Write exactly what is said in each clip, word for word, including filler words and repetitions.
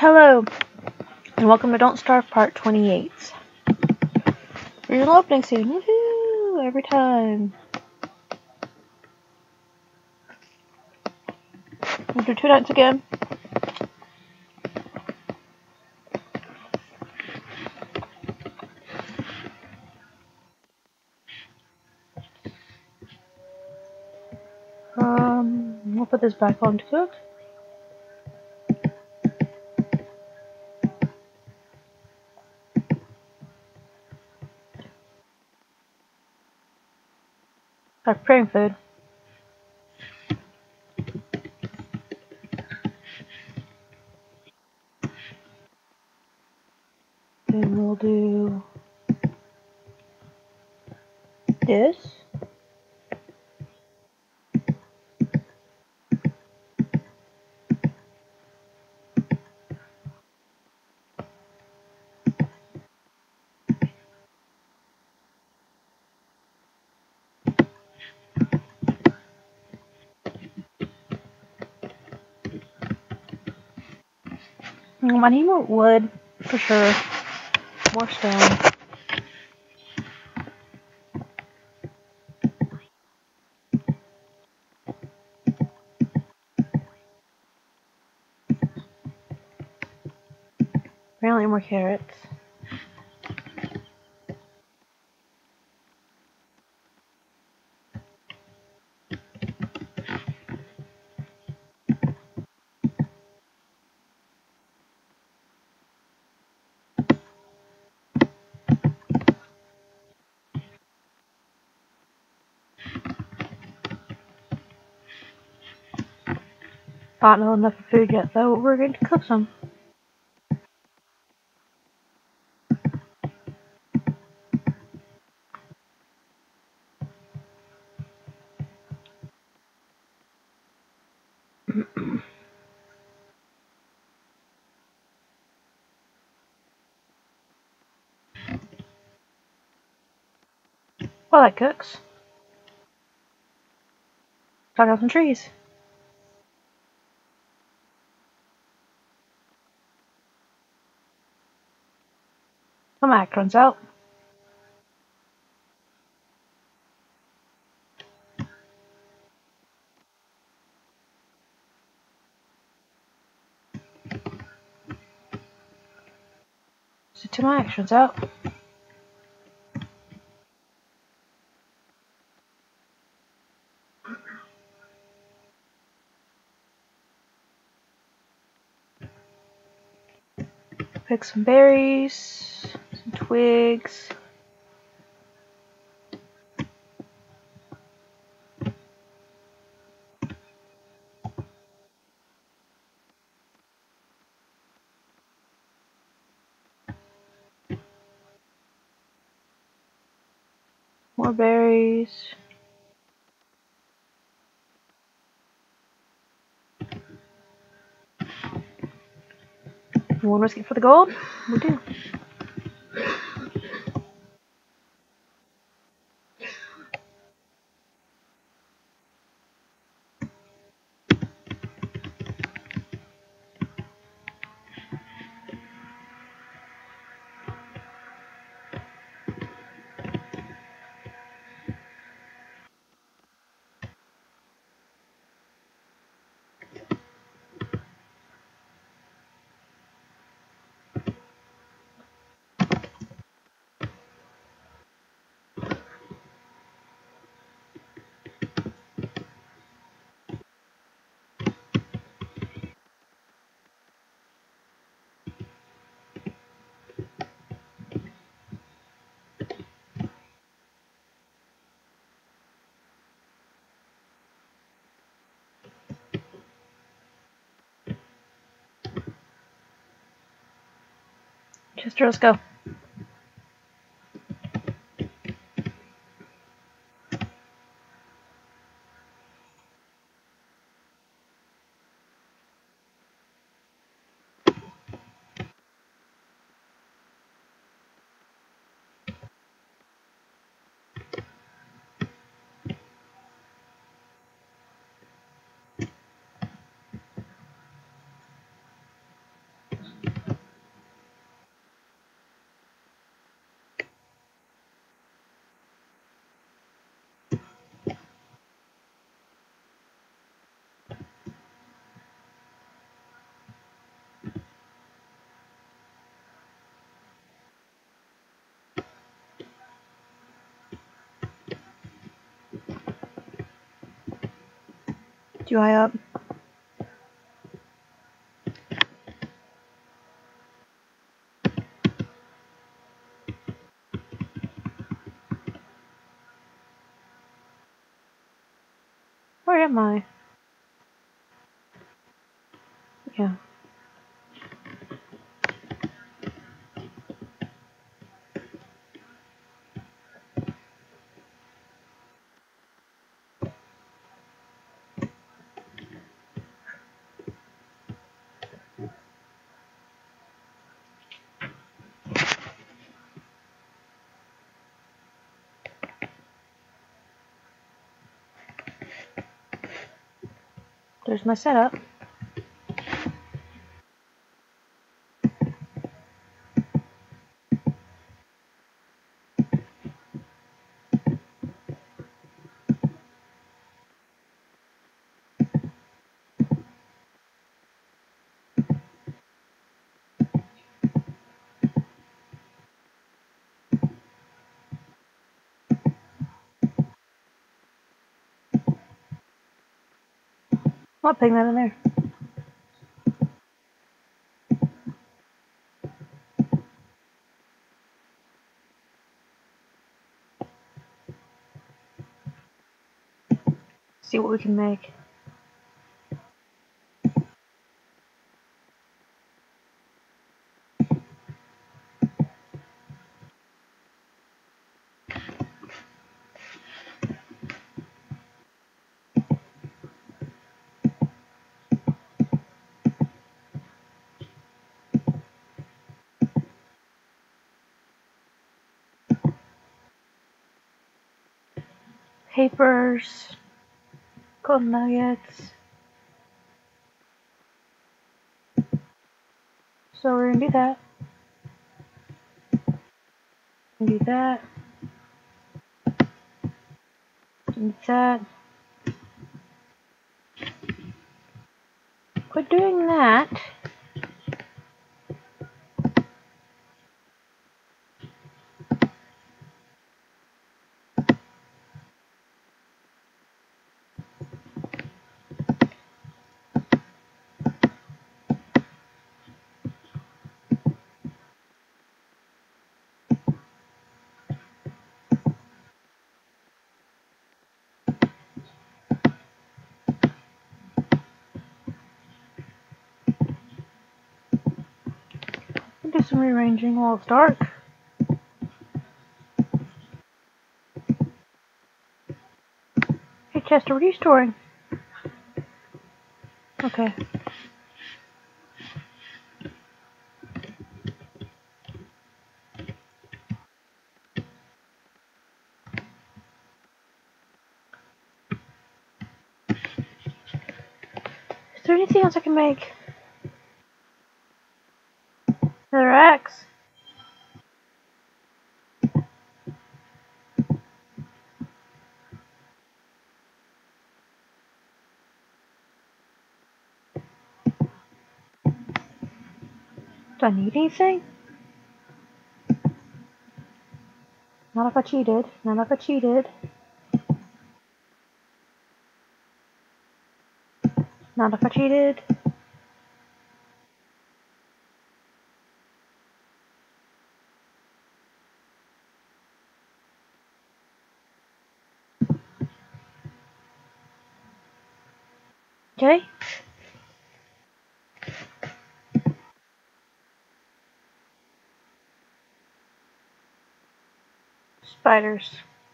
Hello, and welcome to Don't Starve Part twenty-eight. We're opening soon. Woohoo! Every time. We'll do two nights again. Um, we'll put this back on to cook. Our preparing food. And we'll do this. Um, I need more wood, for sure. More stone. Apparently more carrots. Not know enough of food yet, though. We're going to cook some. While that cooks, cut out some trees. Some act runs out. So two my actions out. Pick some berries, some twigs. More berries. You want to risk it for the gold? We do. Chester, let's go. Too high up. Where am I? Yeah. There's my setup. I'll ping that in there. See what we can make. Papers, gold nuggets. So we're gonna do that. Do that. Do that. Quit doing that. We'll do some rearranging while it's dark. Hey Chester, what are you storing? Okay. Is there anything else I can make? Another axe? Do I need anything? Not if I cheated. Not if I cheated. Not if I cheated. Okay. Spiders.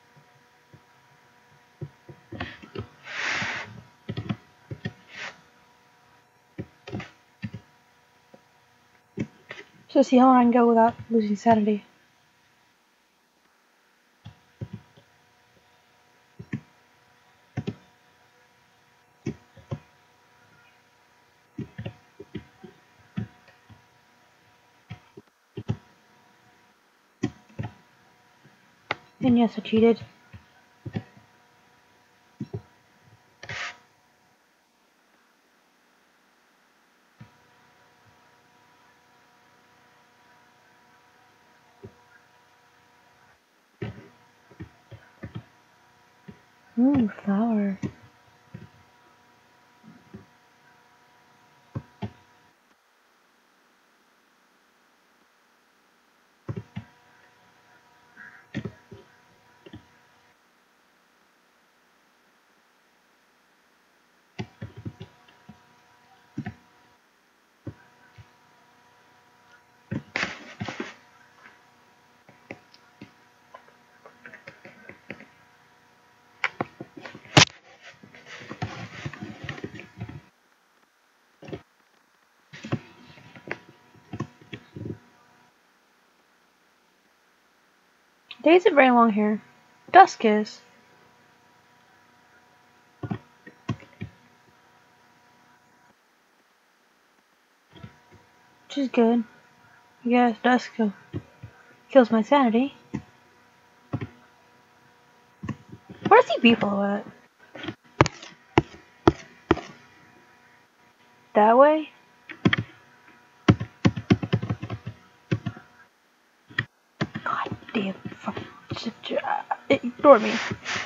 So see how long I can go without losing sanity. And yes, I cheated. Ooh, flower. Day isn't very long here. Dusk is. Which is good. Yes, dusk kills my sanity. Where's the beefalo at? That way? God damn. Fuck. Ignore me.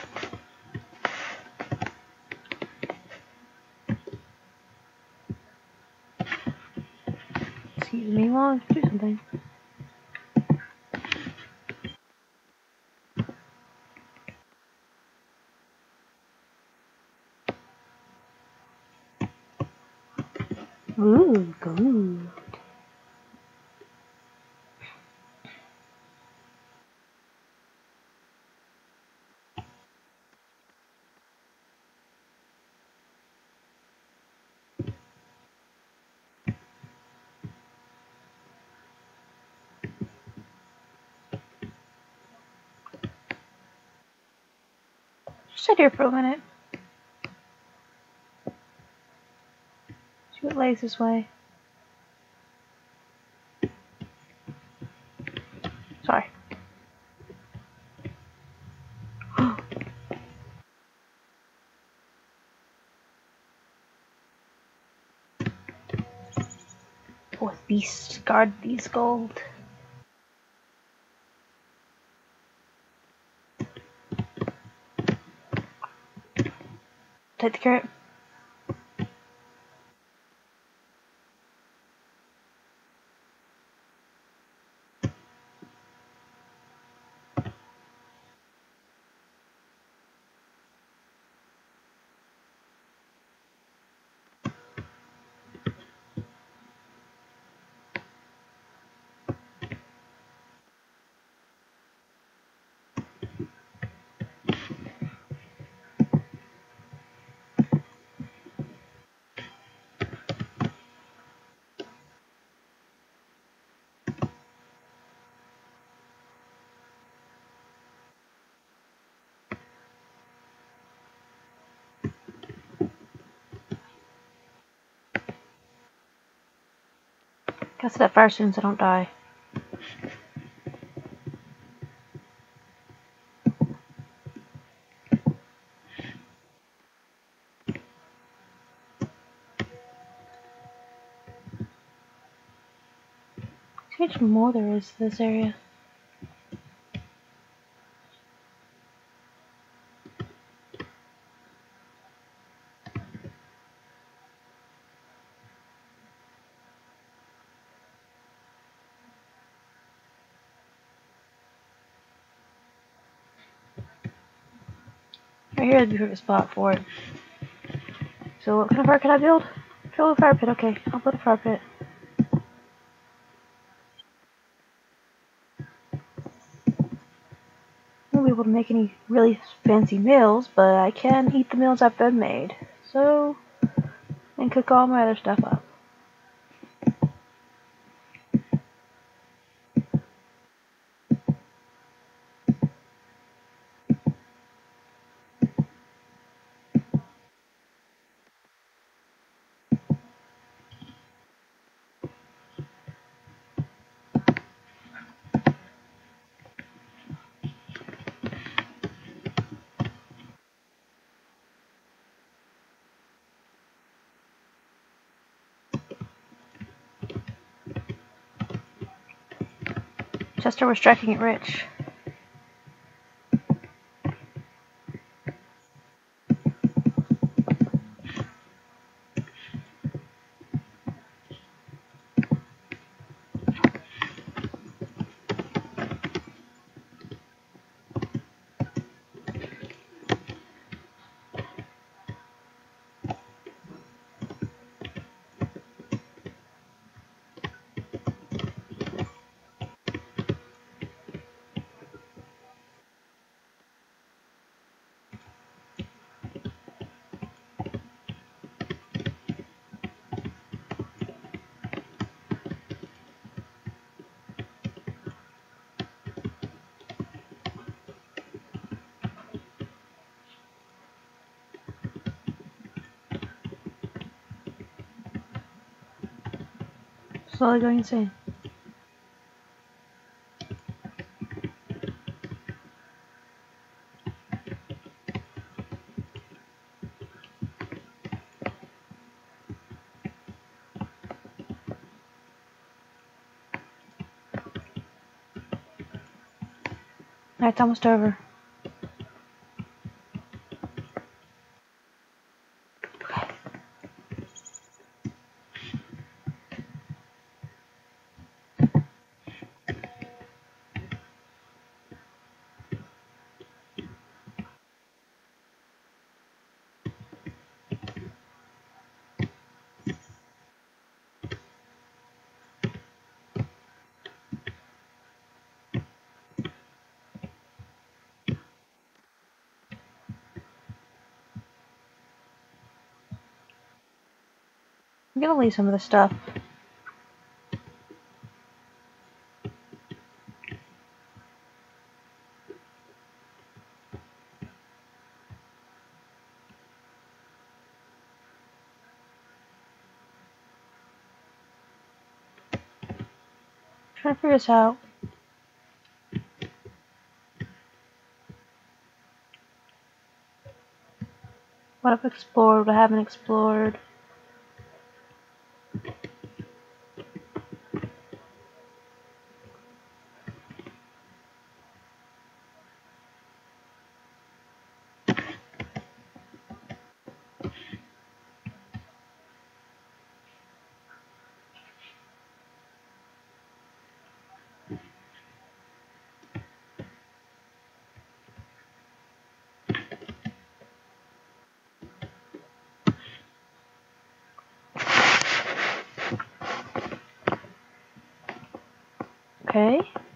Excuse me while I do something. Ooh, good. Just sit here for a minute. See what lays this way. Sorry. Fourth beast, guard these gold. Take the carrot. Gotta set that fire soon so I don't die. See how much more there is to this area. Right here would be a perfect spot for it. So what kind of fire can I build? Build a fire pit, okay. I'll build a fire pit. I won't be able to make any really fancy meals, but I can eat the meals I've been made. So, and cook all my other stuff up. Chester, we're striking it rich. slowly going insane. It's almost over. I'm gonna leave some of the stuff. Trying to figure this out. What I've explored, what I haven't explored. Okay.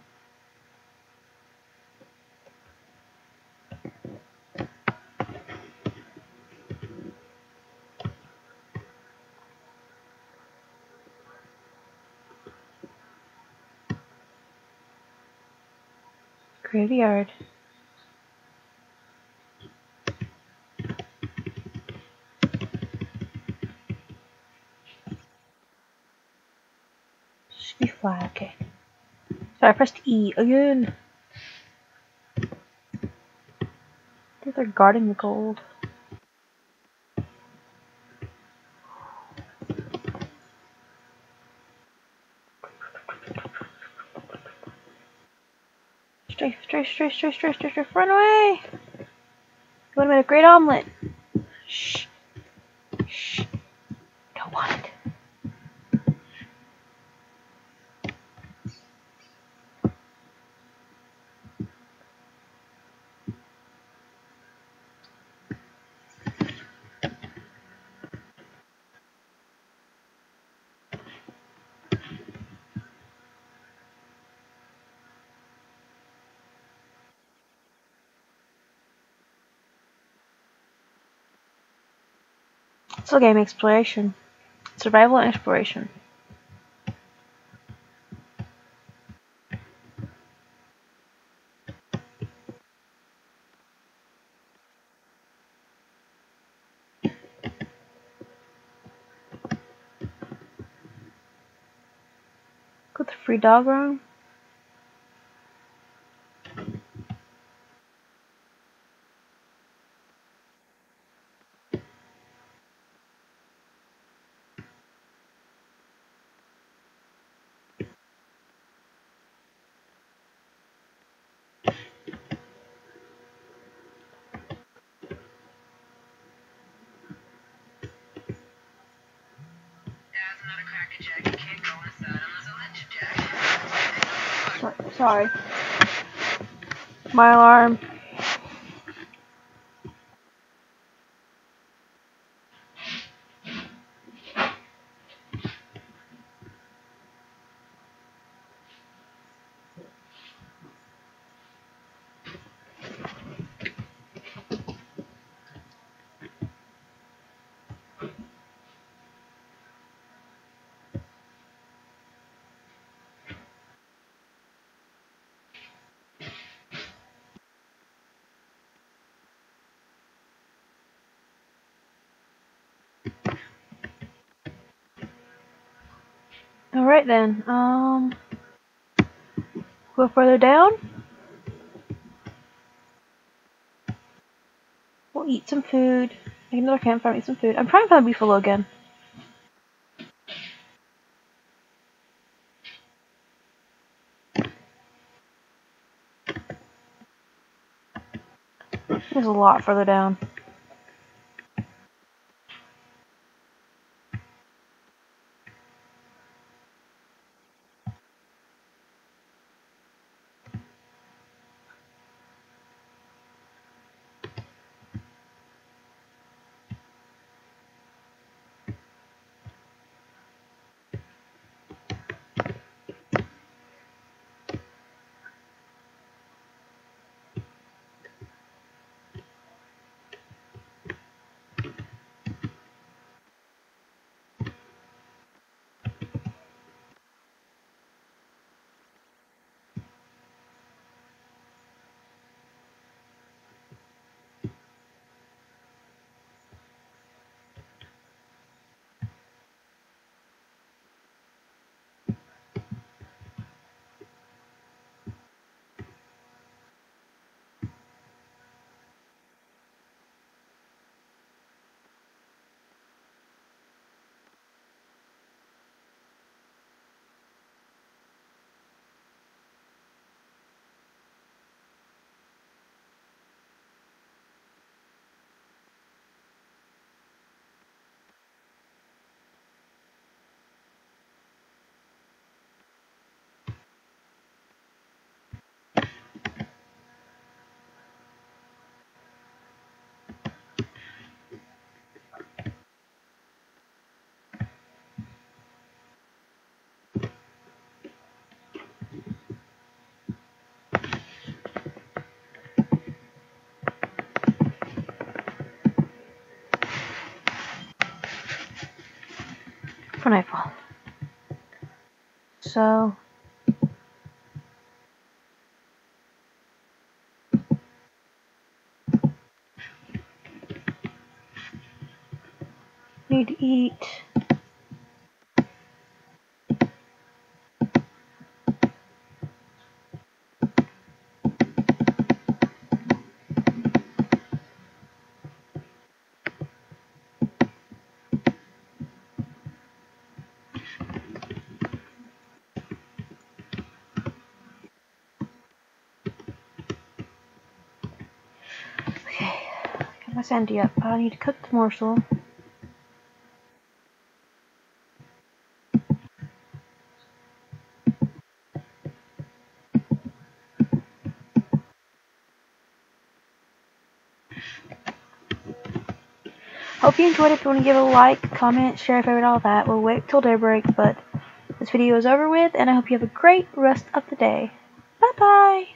Graveyard. Should be flat, okay. Sorry, I pressed E again. I think they're guarding the gold. Straight, straight, straight, straight, straight, straight, straight, run away! You would have made a great omelet. Shh. Shh. Don't want it. It's a game exploration. Survival and exploration. Got the free dog room. Sorry. My alarm. Alright then, um, go further down. We'll eat some food. Make another campfire and eat some food. I'm trying to find a beefalo again. There's a lot further down. For nightfall. So, need to eat. Okay, got my sandy up. I need to cook the morsel. Hope you enjoyed it. If you want to give a like, comment, share, favorite, all that. We'll wait till daybreak, but this video is over with, and I hope you have a great rest of the day. Bye bye!